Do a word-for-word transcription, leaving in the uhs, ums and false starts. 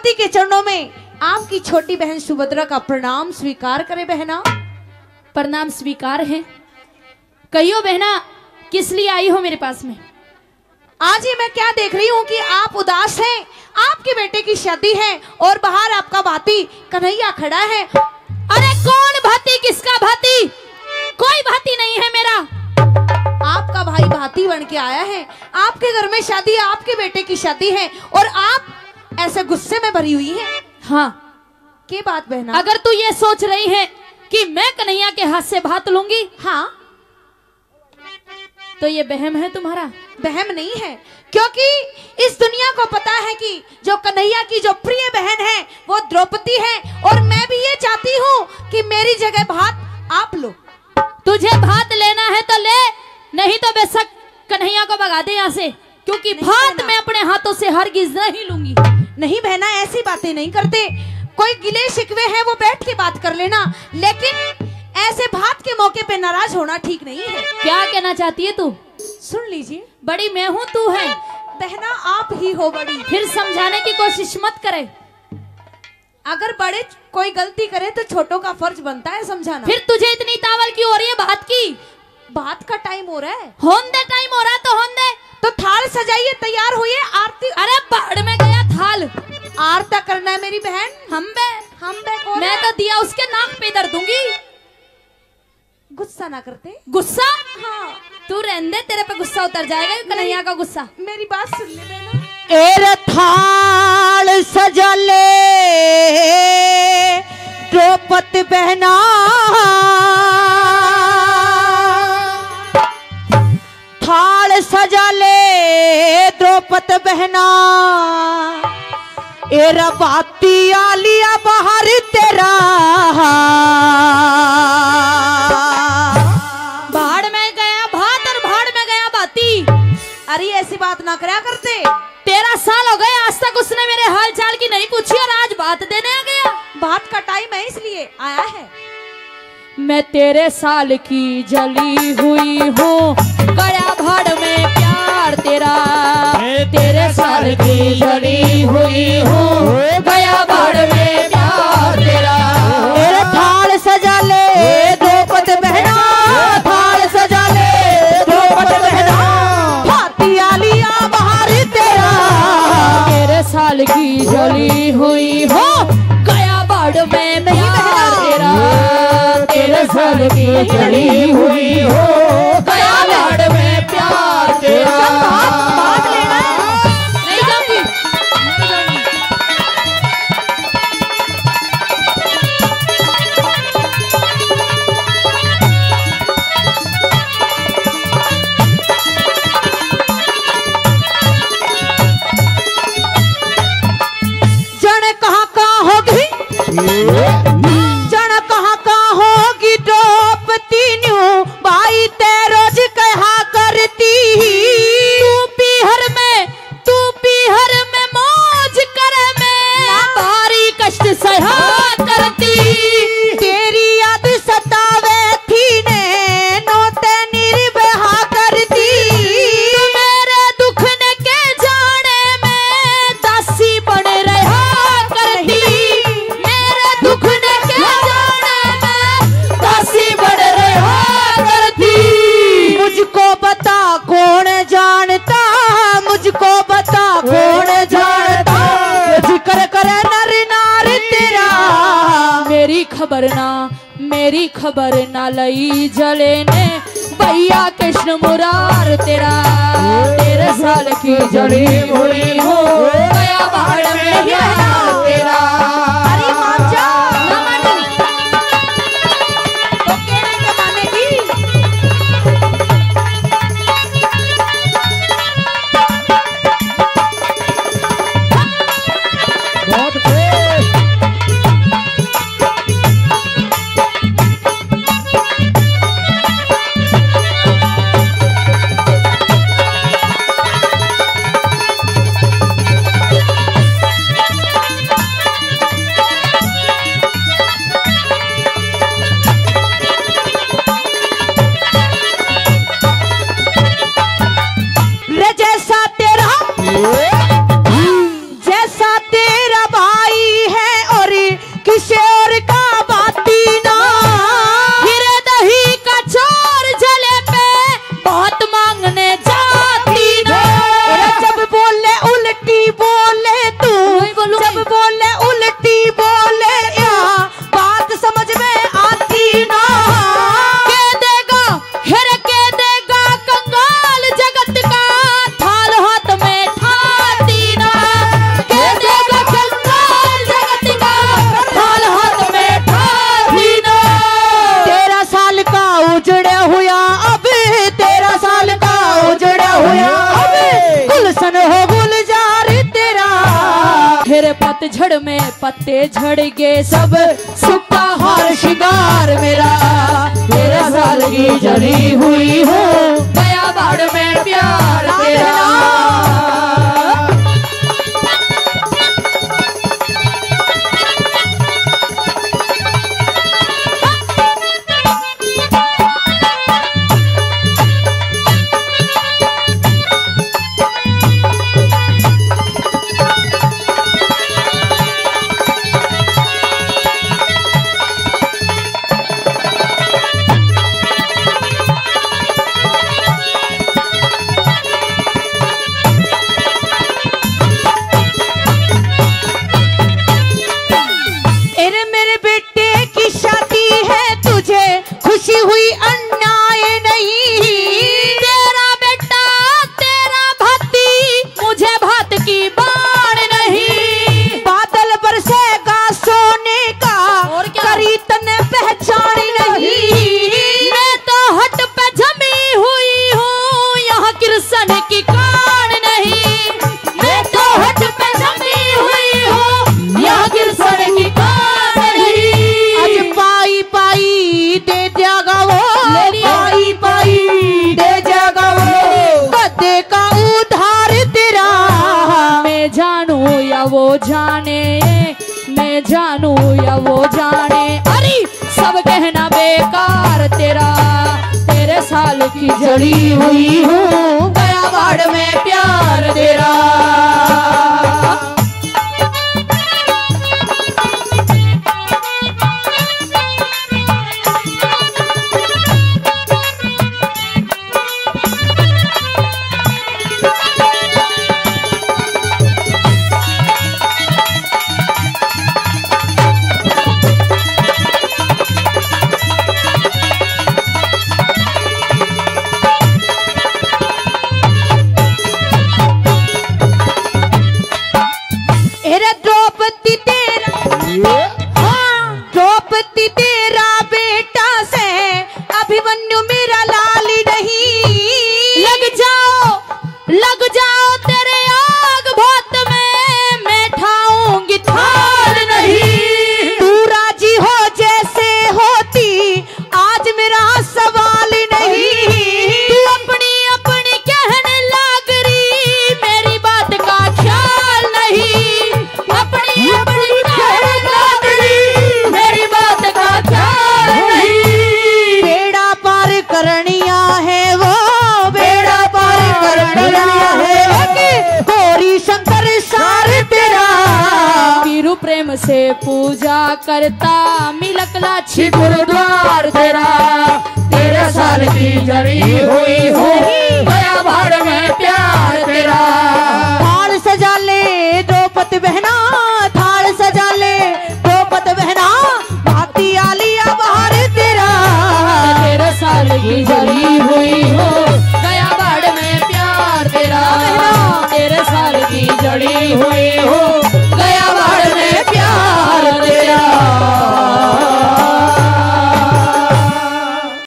द्रौपदी के चरणों में आपकी छोटी बहन सुभद्रा का प्रणाम स्वीकार करे बहना। प्रणाम स्वीकार है। कहियो बहना, किस लिए आई हो मेरे पास में? आज ही मैं क्या देख रही हूँ कि आप उदास हैं। आपके बेटे की शादी है और बाहर आपका भाती कन्हैया खड़ा है। अरे कौन भाती? किसका भाती? कोई भाती नहीं है मेरा। आपका भाई भाती बन के आया है। आपके घर में शादी है, आपके बेटे की शादी है और आप ऐसे गुस्से में भरी हुई हैं। हाँ, क्या बात बहना? अगर तू ये सोच रही है कि मैं कन्हैया के हाथ से भात लूंगी, हाँ, तो ये वहम है तुम्हारा। बहम नहीं है, क्योंकि इस दुनिया को पता है कि जो कन्हैया की जो प्रिय बहन है वो द्रौपदी है और मैं भी ये चाहती हूँ कि मेरी जगह भात आप लो। तुझे भात लेना है तो ले, नहीं तो बेशक कन्हैया को भगा दे यहाँ से, क्योंकि भात मैं अपने हाथों से हरगिज नहीं लूंगी। नहीं बहना, ऐसी बातें नहीं करते। कोई गिले शिकवे हैं वो बैठ के बात कर लेना, लेकिन ऐसे भात के मौके पे नाराज होना ठीक नहीं है। क्या कहना चाहती है तू? सुन लीजिए, बड़ी मैं हूँ, तू है बहना, आप ही हो बड़ी। फिर समझाने की कोशिश मत करे। अगर बड़े कोई गलती करे तो छोटों का फर्ज बनता है समझाना। फिर तुझे इतनी तावल क्यों हो रही है बात की? बात का टाइम हो रहा है। होन दे, टाइम हो रहा है तो होन दे। तो थाल सजाइए, तैयार होइए, आरती। अरे बाढ़ में गया थाल। आरता करना है मेरी बहन। हम बे हम बे कौन मैं है? तो दिया उसके नाक पे दर दूंगी। गुस्सा ना करते। गुस्सा? हाँ, तू रहने दे, तेरे पे गुस्सा उतर जाएगा कन्हैया का गुस्सा। मेरी बात सुन ले बहना। एर थाल सजा ले द्रौपदी बहना, थाल सजा ले द्रौपदी बहना, एरा बाती आलिया बाहर तेरा। भाड़ में गया भात और भाड़ में गया बाती। अरे ऐसी बात ना करा करते। तेरह साल हो गए, आज तक उसने मेरे हाल चाल की नहीं पूछी और आज बात देने आ गया। बात का टाइम है इसलिए आया है। मैं तेरे साल की जली हुई हूँ, गया भाड़ में प्यार तेरा। तेरे साल की जली हुई हूँ, गया भाड़ में प्यार तेरा। एर थाल सजा ले द्रौपदी बहना, थाल सजा ले द्रौपदी बहना, भाती आलिया बाहर तेरा। तेरे साल की जली हुई हो, गया भाड़ में प्यार तेरा। तेरे साल की जली हुई हो, गया भाड़ में प्यार तेरा। बात लेना है। नहीं जाऊंगी, नहीं जाऊंगी। जन कहाँ कहाँ होगी, जन कहाँ कहाँ होगी द्रौपदी न्यू भाई तेरोज कहा करती। तू पीहर में, तू पीहर में मौज करे में भारी कष्ट सहा करती। तेरी याद सतावे थी ने नोते निर्बहा करती। तू मेरे दुख ने के जाने में दासी बन रहा करती। मेरे दुख ने के जाने में दासी बन रहा करती। मुझको बता कौन जानता, मुझको बता कौन जानता, जिक्र करे नर नार तेरा। मेरी खबर ना, मेरी खबर ना लई जले ने भैया कृष्ण मुरार तेरा। तेरे साल की जड़ी हुई हो, गया भाड़ में प्यार तेरा। अरे मान जा। ना मानेगी। तो कहने के मानेगी। पतझड़ में पत्ते झड़ गए सब सूखा हार श्रृंगार मेरा तेरह साल की जली हुई हूँ गया बाढ़ में प्यार तेरा। खुशी हुई अन्याय नहीं तेरा बेटा तेरा भाती मुझे भात की बाण नहीं बादल बरसेगा सोने का और क्या करी तने पहचान नहीं मैं तो हट पे जमी हुई हूँ यहाँ कृष्ण की कान नहीं मैं तो हट पे जमी हुई हूँ यहाँ कृष्ण की कान नहीं आज पाई पाई दे जागा वो पाई पाई दे जागा वो गद्दे का उधार तेरा। मैं जानू या वो जाने मैं जानू या वो जाने अरे सब कहना बेकार तेरा तेरे साल की जड़ी हुई हूँ गया बाढ़ में प्यार तेरा। द्रौपदी तेरा हाँ द्रौपदी तेरा बेटा से अभिमन्यु मेरा लाली नहीं लग जाओ लग जाओ तेरे आग भात में मैं ठाऊंगी थाल नहीं तू राजी हो जैसे होती आज मेरा सवाल नहीं तू अपनी अपनी कहने लग रही मेरी बात का ख्याल नहीं अपनी अपनी कहने लग रही मेरी बात का ख्याल नहीं बेड़ा पार करनिया है वो बेड़ा पार करनिया है कि गौरी शंकर सार तेरा वीरू प्रेम से पूजा करता मिलक लाछी गुरुद्वार तेरा तेरह साल की जड़ी हुई हूँ गया बाढ़ में प्यार तेरा। हाल सजा ले द्रौपदी बहना